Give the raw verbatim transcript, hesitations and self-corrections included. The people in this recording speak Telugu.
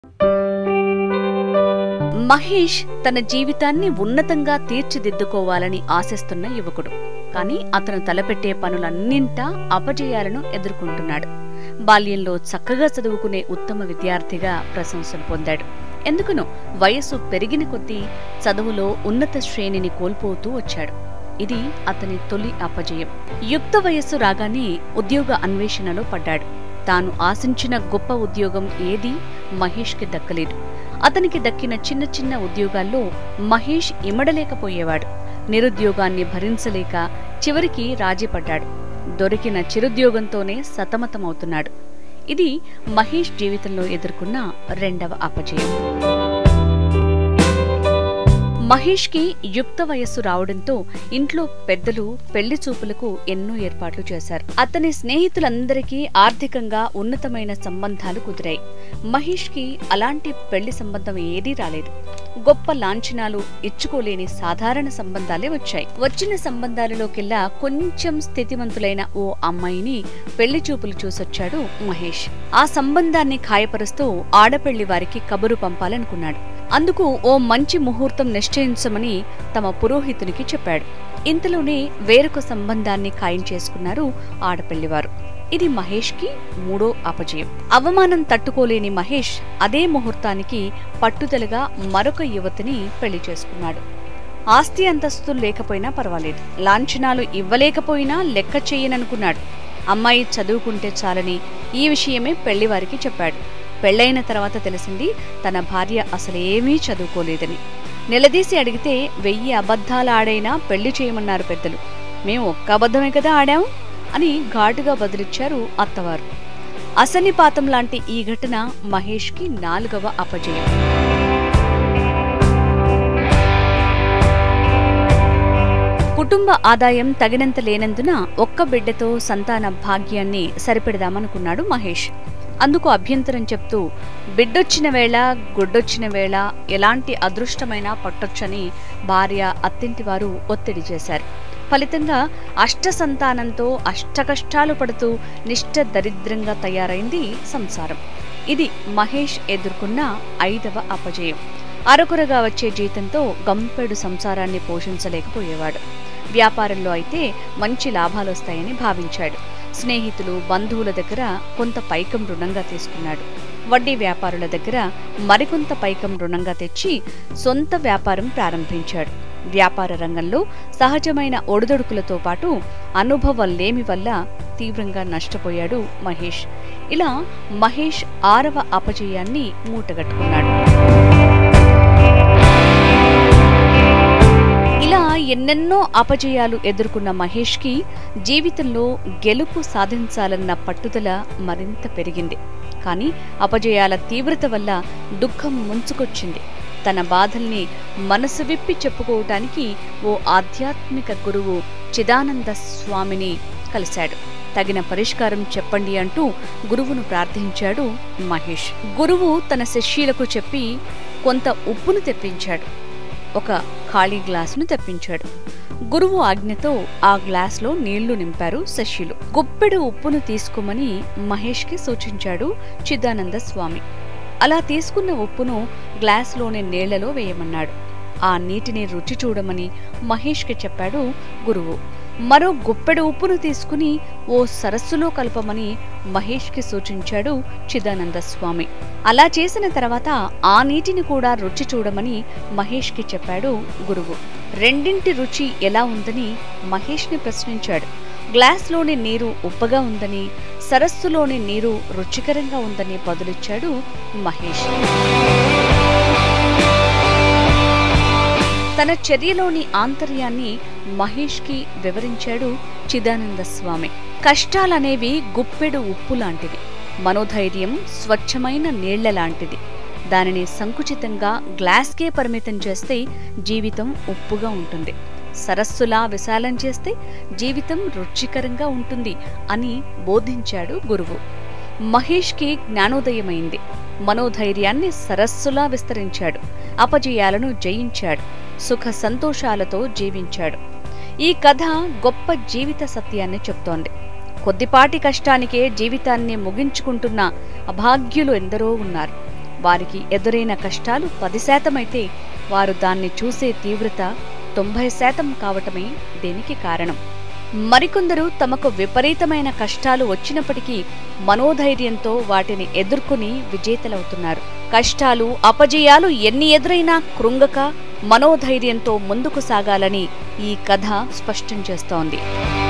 మహేష్ తన జీవితాన్ని ఉన్నతంగా తీర్చిదిద్దుకోవాలని ఆశిస్తున్న యువకుడు. కానీ అతను తలపెట్టే పనులన్నింటా అపజయాలను ఎదుర్కొంటున్నాడు. బాల్యంలో చక్కగా చదువుకునే ఉత్తమ విద్యార్థిగా ప్రశంసలు పొందాడు. ఎందుకునో వయస్సు పెరిగిన కొద్దీ చదువులో ఉన్నత శ్రేణిని కోల్పోతూ వచ్చాడు. ఇది అతని తొలి అపజయం. యుక్త వయస్సు రాగానే ఉద్యోగ అన్వేషణలో పడ్డాడు. తాను ఆశించిన గొప్ప ఉద్యోగం ఏదీ మహేష్కి దక్కలేదు. అతనికి దక్కిన చిన్న చిన్న ఉద్యోగాల్లో మహేష్ ఇమడలేకపోయేవాడు. నిరుద్యోగాన్ని భరించలేక చివరికి రాజీపడ్డాడు. దొరికిన చిరుద్యోగంతోనే సతమతమవుతున్నాడు. ఇది మహేష్ జీవితంలో ఎదుర్కొన్న రెండవ అపజయం. మహేష్ కి యుక్త వయస్సు రావడంతో ఇంట్లో పెద్దలు పెళ్లి చూపులకు ఎన్నో ఏర్పాట్లు చేశారు. అతని స్నేహితులందరికీ ఆర్థికంగా ఉన్నతమైన సంబంధాలు కుదిరాయి. మహేష్ కి అలాంటి పెళ్లి సంబంధం ఏదీ రాలేదు. గొప్ప లాంఛనాలు ఇచ్చుకోలేని సాధారణ సంబంధాలే వచ్చాయి. వచ్చిన సంబంధాలలోకెల్లా కొంచెం స్థితివంతులైన ఓ అమ్మాయిని పెళ్లి చూపులు చూసొచ్చాడు మహేష్. ఆ సంబంధాన్ని ఖాయపరుస్తూ ఆడపెళ్లి వారికి కబురు పంపాలనుకున్నాడు. అందుకు ఓ మంచి ముహూర్తం నిశ్చయించమని తమ పురోహితునికి చెప్పాడు. ఇంతలోనే వేరొక సంబంధాన్ని ఖాయం చేసుకున్నారు ఆడపెళ్లివారు. ఇది మహేష్ కి మూడో అపజయం. అవమానం తట్టుకోలేని మహేష్ అదే ముహూర్తానికి పట్టుదలగా మరొక యువతిని పెళ్లి చేసుకున్నాడు. ఆస్తి అంతస్తులు లేకపోయినా పర్వాలేదు, లాంఛనాలు ఇవ్వలేకపోయినా లెక్క చేయననుకున్నాడు. అమ్మాయి చదువుకుంటే చాలని ఈ విషయమే పెళ్లివారికి చెప్పాడు. పెళ్లైన తర్వాత తెలిసింది తన భార్య అసలేమీ చదువుకోలేదని. నిలదీసి అడిగితే వెయ్యి అబద్ధాలు ఆడైనా పెళ్లి చేయమన్నారు పెద్దలు. మేం ఒక్క అబద్ధమే కదా ఆడాం అని ఘాటుగా బదిలిచ్చారు అత్తవారు. అసన్నిపాతం లాంటి ఈ ఘటన మహేష్ కి నాలుగవ అపజయం. కుటుంబ ఆదాయం తగినంత లేనందున ఒక్క బిడ్డతో సంతాన భాగ్యాన్ని సరిపెడదామనుకున్నాడు మహేష్. అందుకు అభ్యంతరం చెప్తూ బిడ్డొచ్చిన వేళ గుడ్డొచ్చిన వేళ ఎలాంటి అదృష్టమైనా పట్టొచ్చని భార్య అత్తింటివారు ఒత్తిడి చేశారు. ఫలితంగా అష్ట సంతానంతో అష్టకష్టాలు పడుతూ నిష్ఠ దరిద్రంగా తయారైంది సంసారం. ఇది మహేష్ ఎదుర్కొన్న ఐదవ అపజయం. అరకొరగా వచ్చే జీతంతో గంపెడు సంసారాన్ని పోషించలేకపోయేవాడు. వ్యాపారంలో అయితే మంచి లాభాలొస్తాయని భావించాడు. స్నేహితులు బంధువుల దగ్గర కొంత పైకం రుణంగా తీసుకున్నాడు. వడ్డీ వ్యాపారుల దగ్గర మరికొంత పైకం రుణంగా తెచ్చి సొంత వ్యాపారం ప్రారంభించాడు. వ్యాపార రంగంలో సహజమైన ఒడిదొడుకులతో పాటు అనుభవలేమి వల్ల తీవ్రంగా నష్టపోయాడు మహేష్. ఇలా మహేష్ ఆరవ అపజయాన్ని మూటగట్టుకున్నాడు. ఇలా ఎన్నెన్నో అపజయాలు ఎదుర్కొన్న మహేష్ కి జీవితంలో గెలుపు సాధించాలన్న పట్టుదల మరింత పెరిగింది. కానీ అపజయాల తీవ్రత వల్ల దుఃఖం ముంచుకొచ్చింది. తన బాధల్ని మనసు విప్పి చెప్పుకోవటానికి ఓ ఆధ్యాత్మిక గురువు చిదానంద స్వామిని కలిశాడు. తగిన పరిష్కారం చెప్పండి అంటూ గురువును ప్రార్థించాడు మహేష్. గురువు తన శిష్యులకు చెప్పి కొంత ఉప్పును తెప్పించాడు. ఒక ఖాళీ గ్లాసును తెప్పించాడు. గురువు ఆజ్ఞతో ఆ గ్లాసులో నీళ్లు నింపారు శిష్యులు. గుప్పెడు ఉప్పును తీసుకోమని మహేష్ కి సూచించాడు చిదానంద స్వామి. అలా తీసుకున్న ఉప్పును గ్లాసులోని నీళ్లలో వేయమన్నాడు. ఆ నీటిని రుచి చూడమని మహేష్ కి చెప్పాడు గురువు. మరో గుప్పెడు ఉప్పును తీసుకుని ఓ సరస్సులో కలపమని మహేష్ కి సూచించాడు చిదానంద స్వామి. అలా చేసిన తర్వాత ఆ నీటిని కూడా రుచి చూడమని మహేష్ కి చెప్పాడు గురువు. రెండింటి రుచి ఎలా ఉందని మహేష్ ని ప్రశ్నించాడు. గ్లాస్లోని నీరు ఉప్పగా ఉందని, సరస్సులోని నీరు రుచికరంగా ఉందని బదులిచ్చాడు మహేష్. తన చర్యలోని ఆంతర్యాన్ని మహేష్ కి వివరించాడు చిదానంద స్వామి. కష్టాలనేవి గుప్పెడు ఉప్పు లాంటివి. మనోధైర్యం స్వచ్ఛమైన నీళ్ల లాంటిది. దానిని సంకుచితంగా గ్లాస్కే పరిమితం చేస్తే జీవితం ఉప్పుగా ఉంటుంది. సరస్సులా విశాలం చేస్తే జీవితం రుచికరంగా ఉంటుంది అని బోధించాడు గురువు. మహేష్ కి జ్ఞానోదయమైంది. మనోధైర్యాన్ని సరస్సులా విస్తరించాడు. అపజయాలను జయించాడు. సుఖ సంతోషాలతో జీవించాడు. ఈ కథ గొప్ప జీవిత సత్యాన్ని చెప్తోంది. కొద్దిపాటి కష్టానికే జీవితాన్ని ముగించుకుంటున్న అభాగ్యులు ఎందరో ఉన్నారు. వారికి ఎదురైన కష్టాలు పది శాతం అయితే వారు దాన్ని చూసే తీవ్రత తొంభై శాతం కావటమే దీనికి కారణం. మరికొందరు తమకు విపరీతమైన కష్టాలు వచ్చినప్పటికీ మనోధైర్యంతో వాటిని ఎదుర్కొని విజేతలవుతున్నారు. కష్టాలు, అపజయాలు ఎన్ని ఎదురైనా కృంగక మనోధైర్యంతో ముందుకు సాగాలని ఈ కథ స్పష్టం చేస్తోంది.